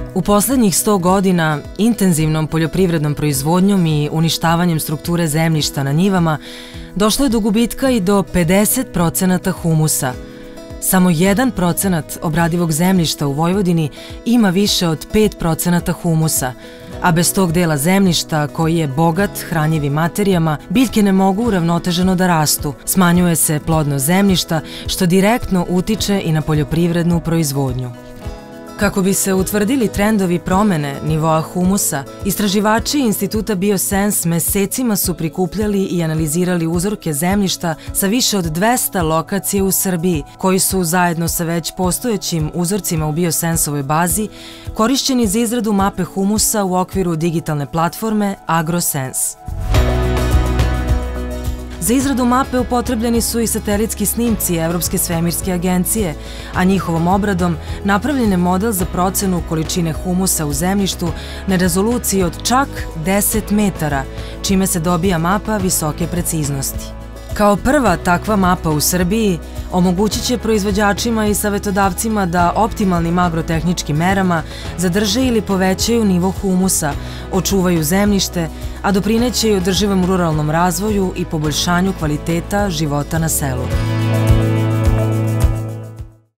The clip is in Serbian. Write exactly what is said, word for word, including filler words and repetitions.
U poslednjih sto godina intenzivnom poljoprivrednom proizvodnjom i uništavanjem strukture zemljišta na njivama došlo je do gubitka i do pedeset procenata humusa. Samo jedan procenat obradivog zemljišta u Vojvodini ima više od pet procenata humusa, a bez tog dela zemljišta, koji je bogat hranjivim materijama, biljke ne mogu uravnoteženo da rastu. Smanjuje se plodnost zemljišta, što direktno utiče i na poljoprivrednu proizvodnju. Kako bi se utvrdili trendovi promene nivoa humusa, istraživači Instituta Biosens mesecima su prikupljali i analizirali uzorke zemljišta sa više od dvesta lokacija u Srbiji, koji su zajedno sa već postojećim uzorcima u Biosensovoj bazi korišćeni za izradu mape humusa u okviru digitalne platforme AgroSens. Za izradu mape upotrebljeni su i satelitski snimci Evropske svemirske agencije, a njihovom obradom napravljen je model za procenu količine humusa u zemljištu na rezoluciji od čak deset metara, čime se dobija mapa visoke preciznosti. Kao prva takva mapa u Srbiji omogućit će proizvođačima i savetodavcima da optimalnim agrotehničkim merama zadrže ili povećaju nivo humusa, očuvaju zemljište, a doprineće i održivom ruralnom razvoju i poboljšanju kvaliteta života na selu.